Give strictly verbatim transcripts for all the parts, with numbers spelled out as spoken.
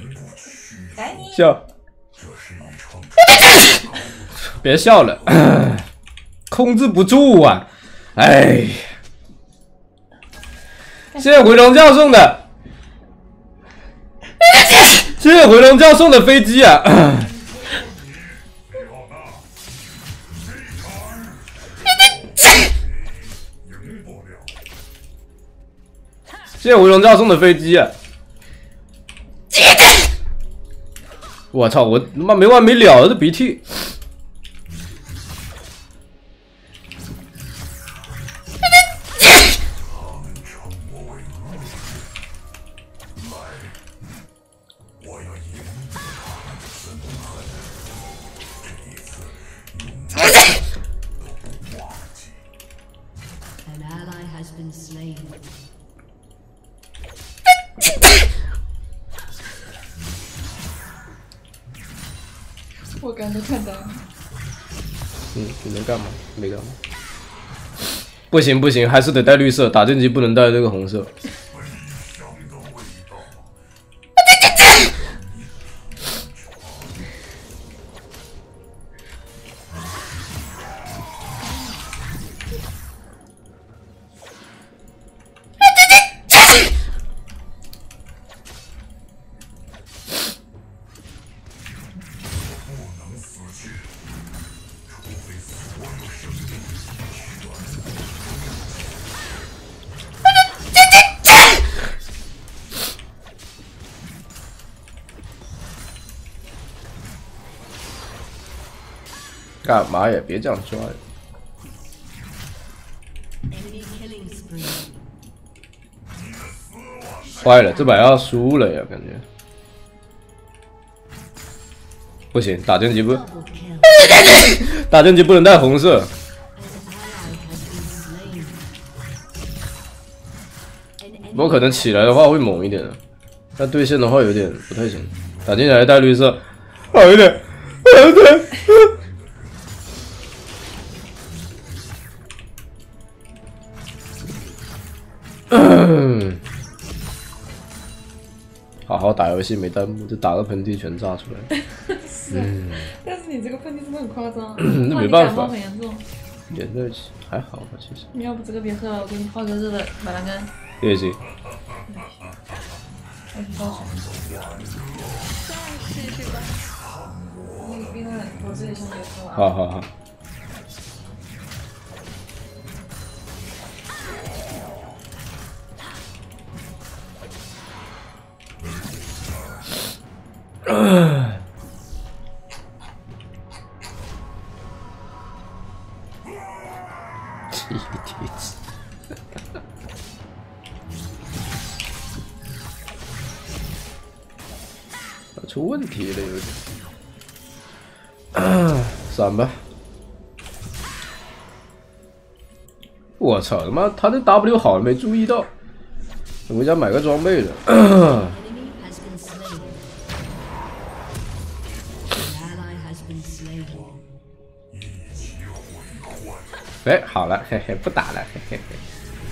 笑，别笑了，控制不住啊！哎，谢谢回笼教送的，谢谢回笼教送的飞机啊！谢谢回笼教送的飞机啊！我操！我他妈没完没了的这鼻涕。 我刚才看到。 嗯，你能干嘛？没干嘛。不行不行，还是得带绿色，打剑机不能带这个红色。干嘛呀？别这样抓呀！坏了，这把要输了呀，感觉。不行，打剑机不，打剑机不能带红色。我可能起来的话会猛一点的，但对线的话有点不太行。打进来带绿色，好一点，好一点。嗯，好好打游戏没弹幕，就打个喷嚏全炸出来。 是啊，嗯、但是你这个喷嚏真的很夸张， 那没办法， 很严重。 连在一起还好吧，其实。 你要不这个别喝了，我给你泡个热的马栏杆。 也行。 我去倒水。继续吧。你冰了，我这里先别喝完。 好好好。呃，踢踢踢，出问题了有点。啊，闪吧！我操他妈，他的 W 好了没注意到？回家买个装备了。哎，好了，嘿嘿，不打了，嘿嘿嘿。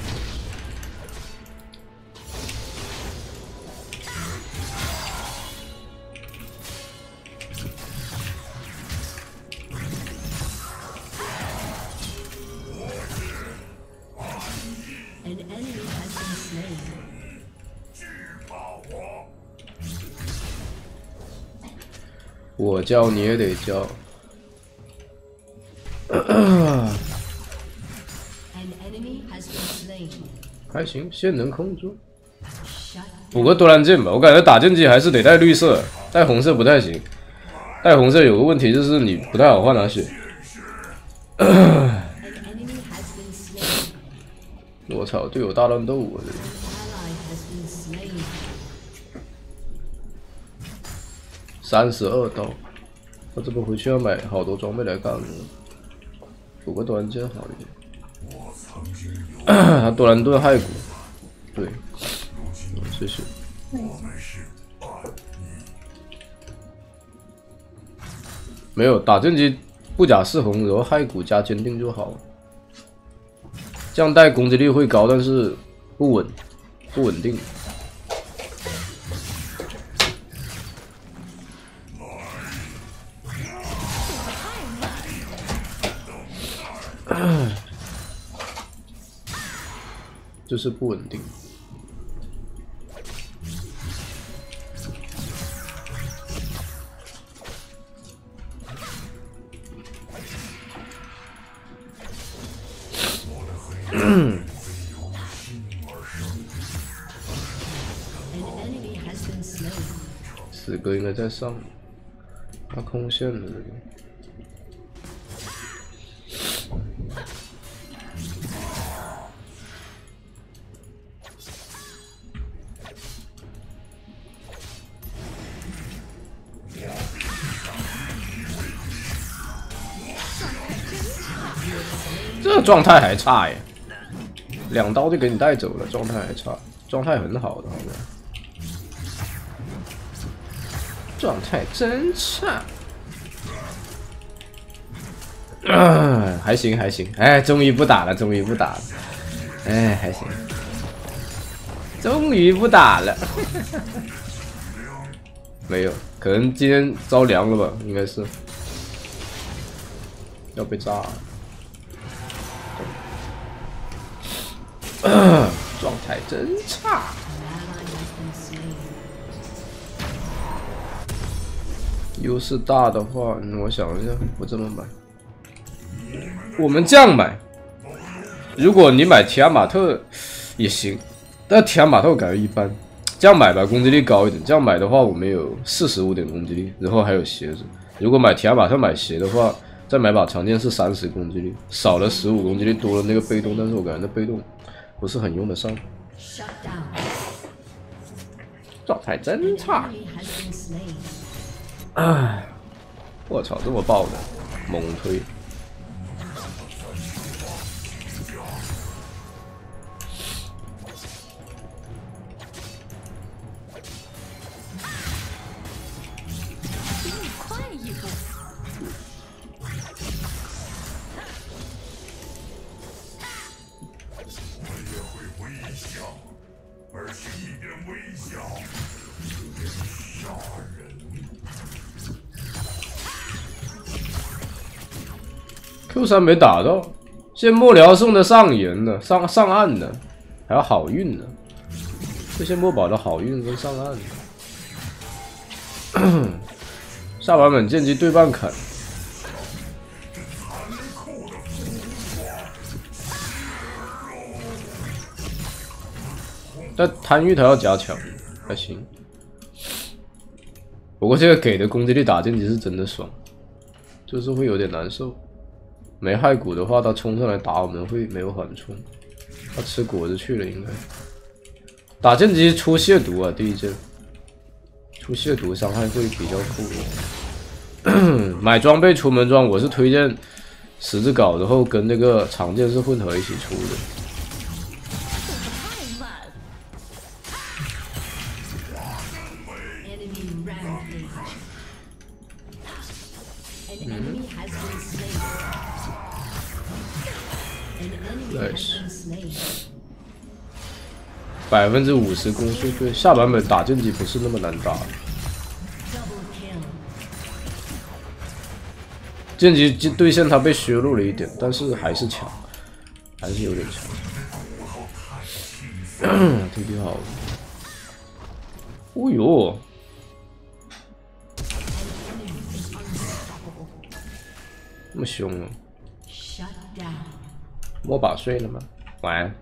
我叫你也得叫。还行，线能控住。补个多兰剑吧，我感觉打剑机还是得带绿色，带红色不太行。带红色有个问题就是你不太好换拿血。我操，队友大乱斗啊！这三十二刀，我这不回去要买好多装备来干了。补个多兰剑好一点。他多兰盾骸骨，对，谢谢。没有打剑机不假释红，然后骸骨加坚定就好了。这样带攻击力会高，但是不稳，不稳定。 就是不稳定。死哥应该在上，他空线了这个。这状态还差耶，两刀就给你带走了，状态还差，状态很好的好像。 状态真差，啊，还行还行，哎，终于不打了，终于不打了，哎，还行，终于不打了，没有，可能今天着凉了吧，应该是要被炸了，啊，状态真差。 优势大的话，嗯、我想一下，我这么买，我们这样买。如果你买提亚马特也行，但提亚马特我感觉一般。这样买吧，攻击力高一点。这样买的话，我们有四十五点攻击力，然后还有鞋子。如果买提亚马特买鞋的话，再买把长剑是三十攻击力，少了十五攻击力，多了那个被动，但是我感觉那被动不是很用得上。状态真差。 哎，我操，这么爆的，猛推！ 快一步！ 我也会微笑，而且一边微笑一边杀人。 Q 三没打到，现末聊送的上沿呢，上上岸呢，还有好运呢。这些墨宝的好运跟上岸呢。下版本剑姬对半砍，但贪欲他要加强，还行。不过这个给的攻击力打剑姬是真的爽，就是会有点难受。 没骸骨的话，他冲上来打我们会没有缓冲，他吃果子去了应该。打剑姬出亵渎啊，第一剑出亵渎伤害会比较酷。买装备出门装，我是推荐十字镐，然后跟那个长剑是混合一起出的。嗯 nice， 百分之五十攻速，对，下版本打剑姬不是那么难打。剑姬对线他被削弱了一点，但是还是强，还是有点强。挺挺好的。哦呦！那么凶啊！ 摸把睡了吗？晚安。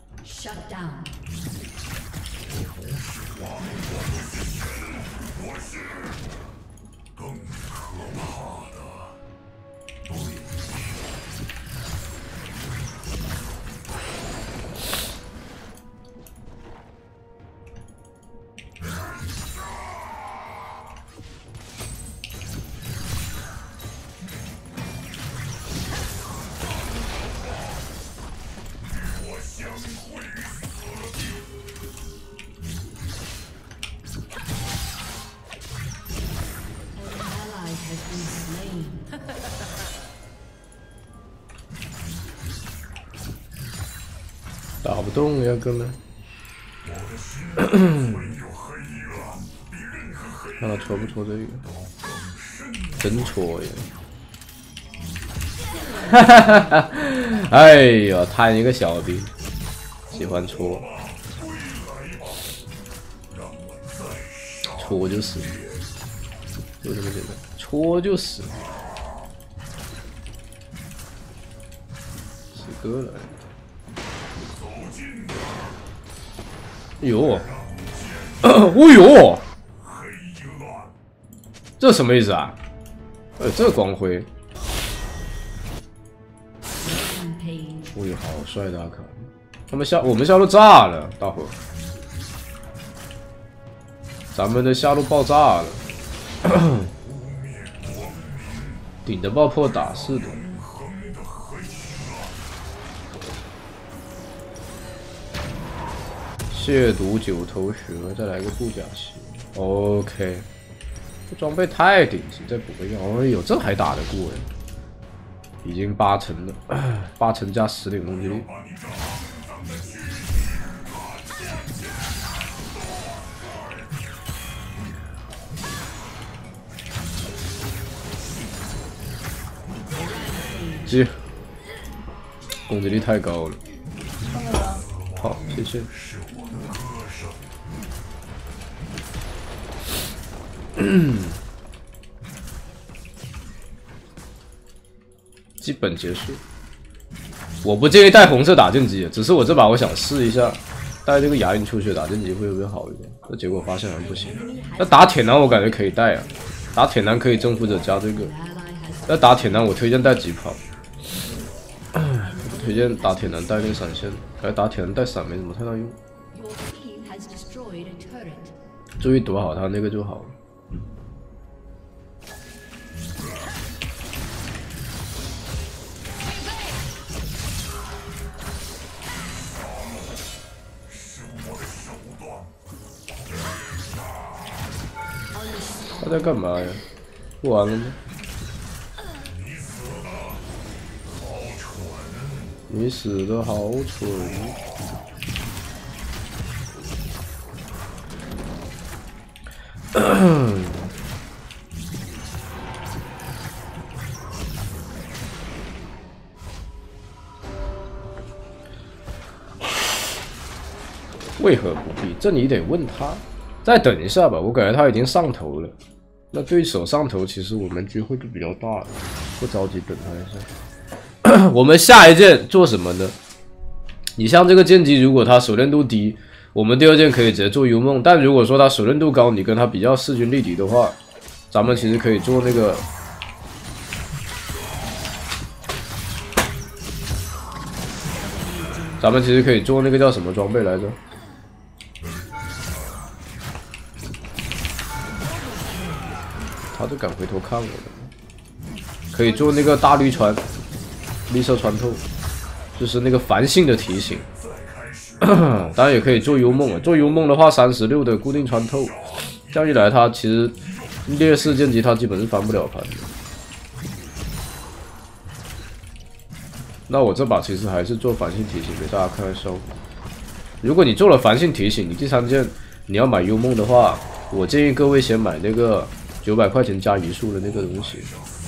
打不动呀，哥们！看他戳不戳这个？真戳呀！哈哈哈哈！哎呀，贪一个小兵， 喜欢戳，戳就死，就这么简单，戳就死。死哥了，哎呦，哦呦，这什么意思啊？呃，这光辉。 哦呦，好帅的阿卡！他们下我们下路炸了，大伙，咱们的下路爆炸了，顶着爆破打是的。亵渎九头蛇，再来个布甲鞋 ，OK。这装备太顶级，再补个药，哎呦，这还打得过哎！ 已经八成了，八成加十点攻击力。接，攻击力太高了。好，谢谢。嗯。 基本结束，我不建议带红色打剑机，只是我这把我想试一下，带这个牙龈出血打剑机会不会好一点？那结果发现还不行。那打铁男我感觉可以带啊，打铁男可以征服者加这个。那打铁男我推荐带疾跑，推荐打铁男带那个闪现，感觉打铁男带闪没什么太大用。注意躲好他那个就好了。 他在干嘛呀？不完了吗？你死的好蠢！为何不必？这你得问他。再等一下吧，我感觉他已经上头了。 那对手上头，其实我们机会就比较大了，不着急等他一下。我们下一件做什么呢？你像这个剑姬，如果他熟练度低，我们第二件可以直接做幽梦；但如果说他熟练度高，你跟他比较势均力敌的话，咱们其实可以做那个，咱们其实可以做那个叫什么装备来着？ 他都敢回头看我了，可以做那个大绿穿，绿色穿透，就是那个繁星的提醒。当然也可以做幽梦啊，做幽梦的话，三十六的固定穿透，这样一来，他其实劣势剑姬他基本是翻不了盘的。那我这把其实还是做繁星提醒给大家看看效果。如果你做了繁星提醒，你第三件你要买幽梦的话，我建议各位先买那个。 九百块钱加移速的那个东西，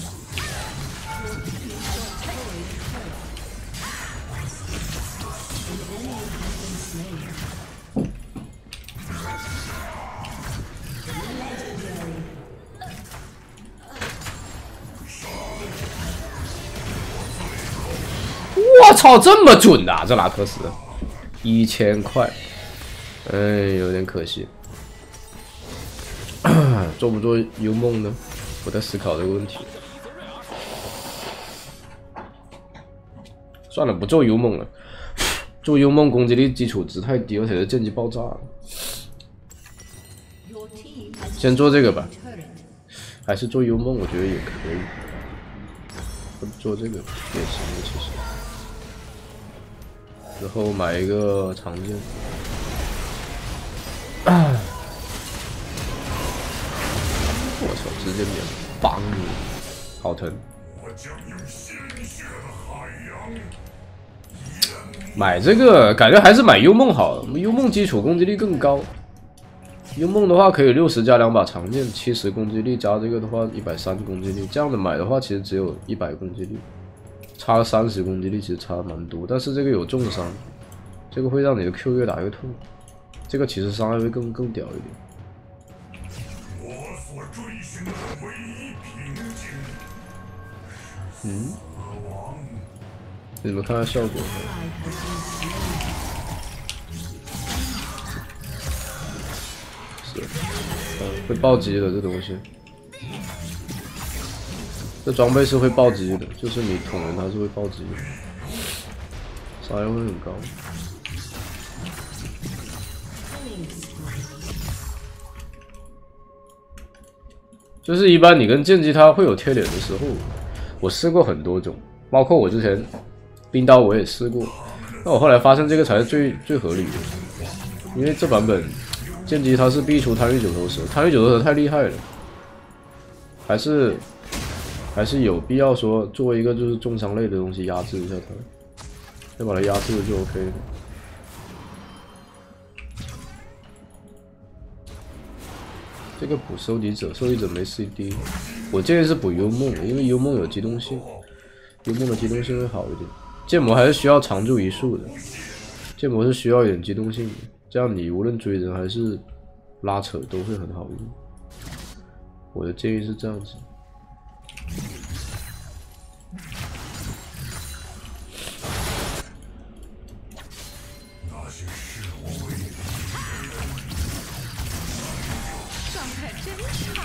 我操，这么准呐、啊！这拉克斯一千块，哎，有点可惜。做不做幽梦呢？我在思考这个问题。算了，不做幽梦了。做幽梦攻击力基础值太低，而且是剑姬爆炸了。先做这个吧，还是做幽梦，我觉得也可以。做这个也行，其实。然后买一个长剑。啊 我操！直接免绑你，好疼！买这个感觉还是买幽梦好，幽梦基础攻击力更高。幽梦的话可以六十加两把长剑，七十攻击力加这个的话一百三攻击力。这样的买的话，其实只有一百攻击力，差了三十攻击力，其实差蛮多。但是这个有重伤， 这个会让你的 Q 越打越痛，这个其实伤害会更更屌一点。 我所追寻的唯一平静。 嗯，你们看看效果。是，嗯，会暴击的这东西。 这装备是会暴击的，就是你捅人它是会暴击的，伤害会很高。就是一般你跟剑姬它会有贴脸的时候，我试过很多种，包括我之前冰刀我也试过，那我后来发现这个才是最最合理的，因为这版本剑姬它是必出贪欲九头蛇，贪欲九头蛇太厉害了，还是。 还是有必要说做一个就是重伤类的东西压制一下它，要把它压制了就 OK 了。这个补收集者，收集者没 C D， 我建议是补幽梦，因为幽梦有机动性，幽梦的机动性会好一点。剑魔还是需要常驻一束的，剑魔是需要一点机动性的，这样你无论追人还是拉扯都会很好用。我的建议是这样子。 那些视我为敌状态真差。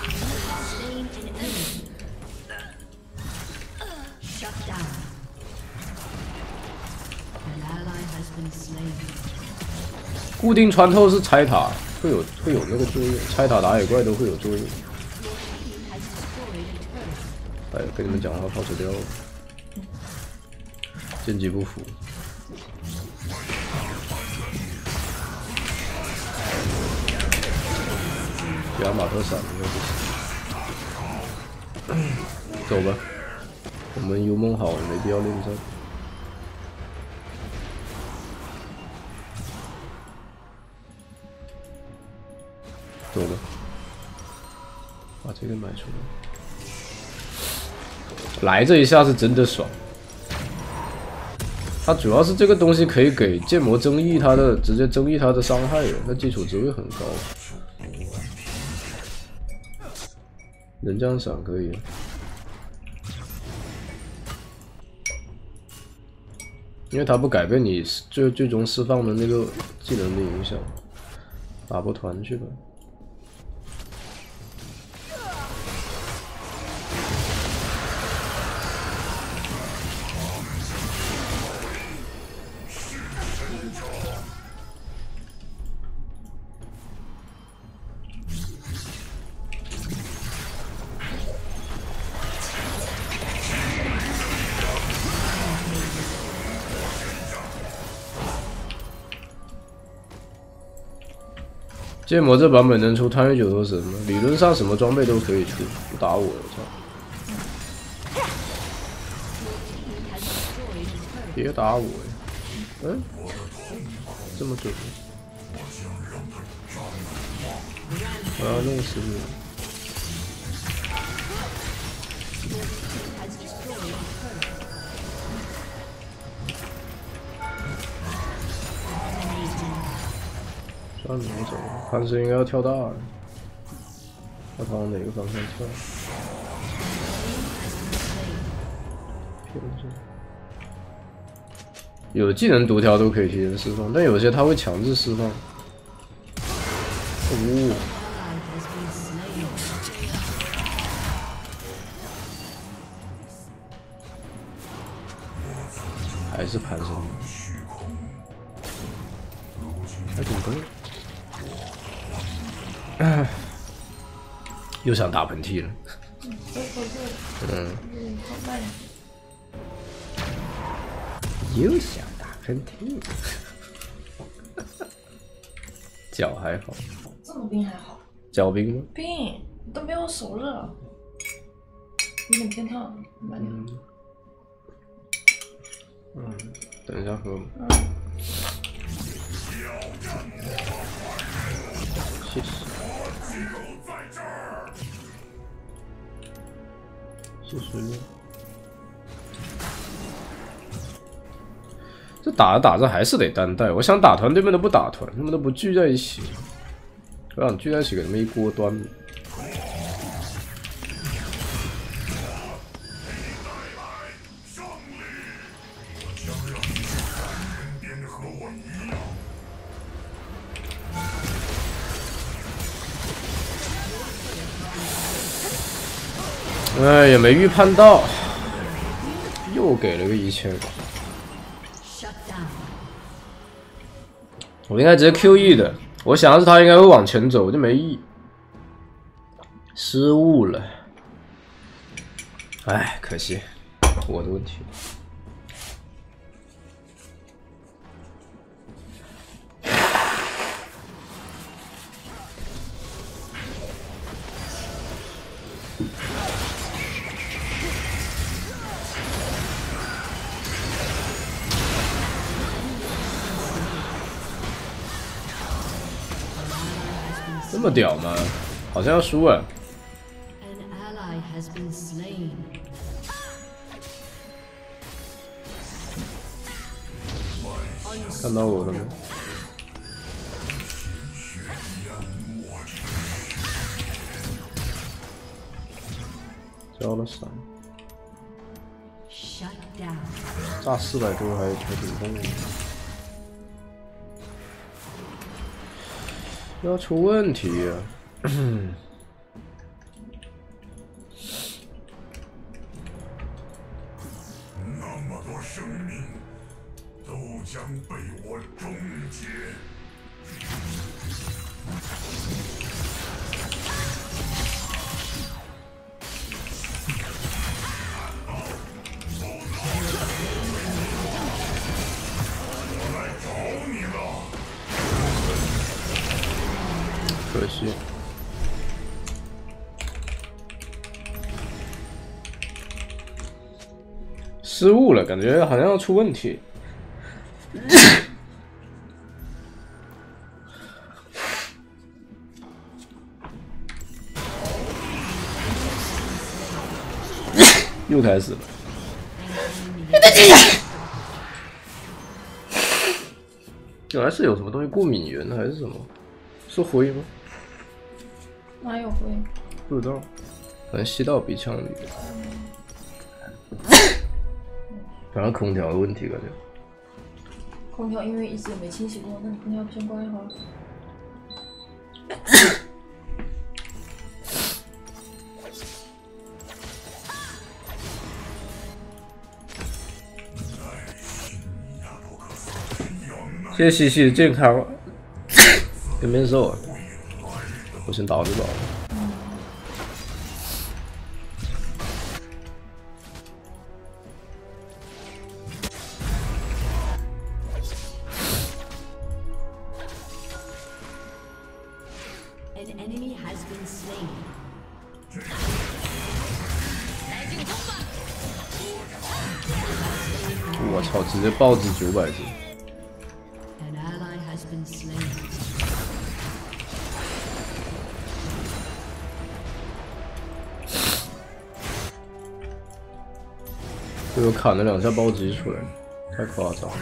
固定穿透是拆塔，会有会有那个作用，拆塔打野怪都会有作用。哎，跟你们讲话跑车掉了，剑姬不服。提亚马特闪应该不行。走吧，我们幽梦好了，没必要恋战。 走了，把这个买出来。来这一下是真的爽。它主要是这个东西可以给剑魔增益它的，直接增益它的伤害，它基础值会很高。人这样闪可以，因为它不改变你最最终释放的那个技能的影响。打波团去吧。 剑魔这版本能出贪欲九头蛇吗？理论上什么装备都可以出，不打我了，操！别打我呀！嗯，这么准？我要弄死你！算了，我走了。潘石应该要跳大了，看他往哪个方向跳。有技能独条都可以提前释放，但有些他会强制释放。哦，还是潘石。还挺高。 唉，又想打喷嚏了。嗯，又想打喷嚏。脚还好， 这么冰还好？ 脚冰吗？ 冰都没有手热，有点偏烫，慢点。 嗯，嗯，等一下喝。 嗯。 谢谢。谢谢你。这打着打着还是得单带。我想打团，对面都不打团，他们都不聚在一起。我想聚在一起给他们一锅端。哎，也没预判到，又给了个一千。我应该直接 Q E 的，我想的是他应该会往前走，我就没 E， 失误了。哎，可惜，我的问题。这么屌吗？好像要输了。看到我了吗？交了闪，炸四百多还还挺痛的。要出问题呀、啊！ 那么多生命都将被我终结。我来找你了。 可惜。失误了，感觉好像要出问题。又开始了。原来是有什么东西过敏源还是什么？是灰吗？ 哪有灰？ 不知道，可能吸到鼻腔里。反正空调的问题感觉。 空调因为一直没清洗过，那你空调先关一会儿。 谢谢西西的健康，跟面瘦啊！我先打就打了。我操！直接暴击九百级。被我砍了两下暴击出来，太夸张了。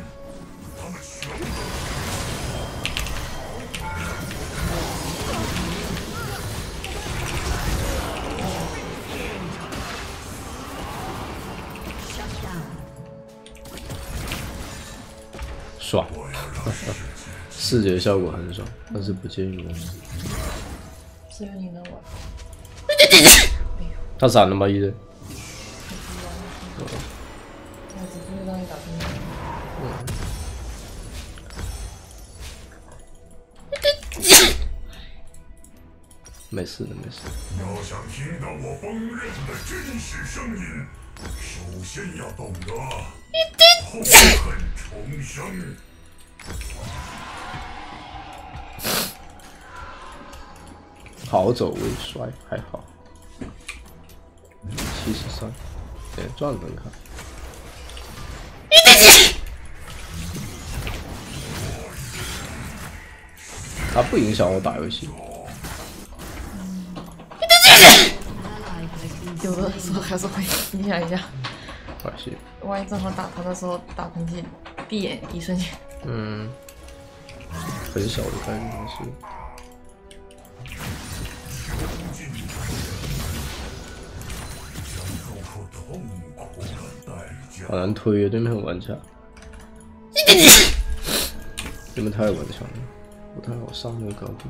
爽，视觉效果很爽，但是不建议我。 只有你能玩。 他闪了吗？一人。 我只注意到你打喷嚏。 没事的，没事。 要想听到我崩刃的真实声音，首先要懂得痛恨重生。 好走位帅，还好。七十三，哎，转能看。它不影响我打游戏。 有的时候还是会影响一下。 放心。 万一正好打他的时候打喷嚏。 闭眼一瞬间。 嗯，很小的概率是。好难推啊，对面很顽强。对面太顽强了，不太好上那个高度。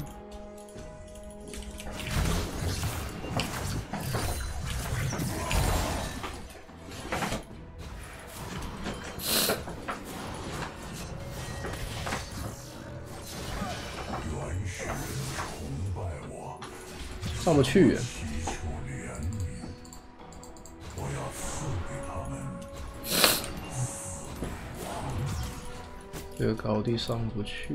上不去呀！这个高地上不去。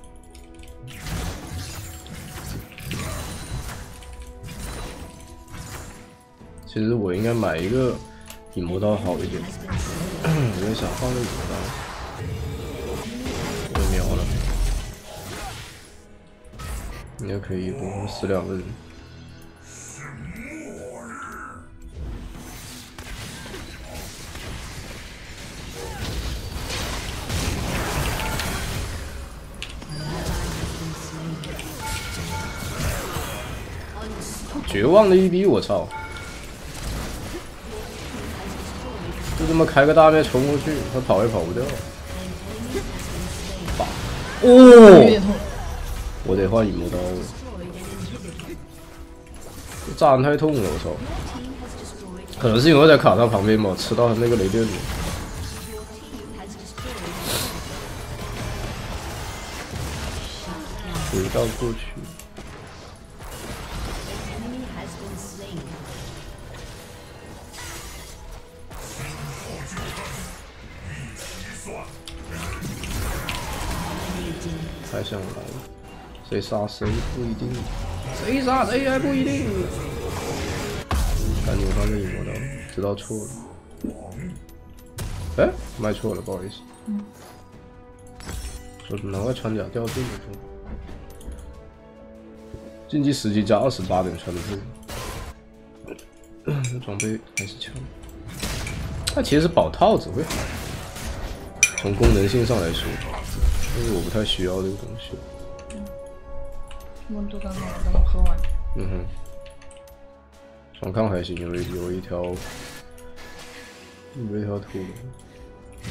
其实我应该买一个影魔刀好一点，我也想换个影魔刀。我秒了，应该可以不？死两个人。 绝望的一逼，我操！就这么开个大面冲过去，他跑也跑不掉。哦！我得换影魔刀了，这炸人太痛了，我操！可能是因为我在卡他旁边嘛，吃到他那个雷电了。回到过去。 太想来了，谁杀谁不一定，谁杀谁还不一定。赶紧换个影魔刀，知道错了。哎，卖错了，不好意思。嗯。说难怪穿甲掉这么重。竞技十级加二十八点穿的这个，装备还是强。它其实是保套子会好，从功能性上来说。 但是我不太需要这个东西。 嗯，温度刚刚我刚刚喝完。 嗯哼，双抗还行，有一有一条，有一条秃的。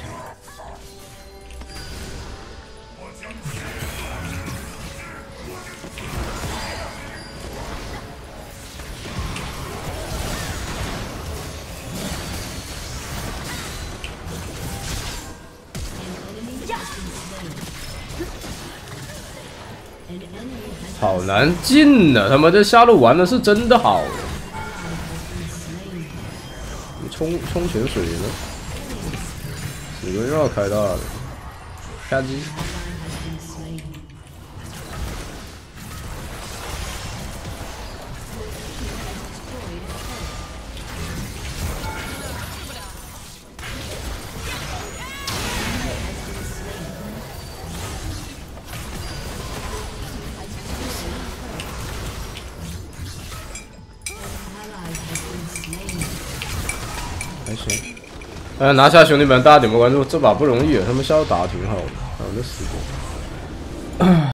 好难进呢、啊！他妈这下路玩的是真的好。你冲冲潜水呢？死个又要开大了，吧唧。还行，哎，拿下兄弟们，大家点波关注，这把不容易，他们下路打的挺好的，啊，这死过。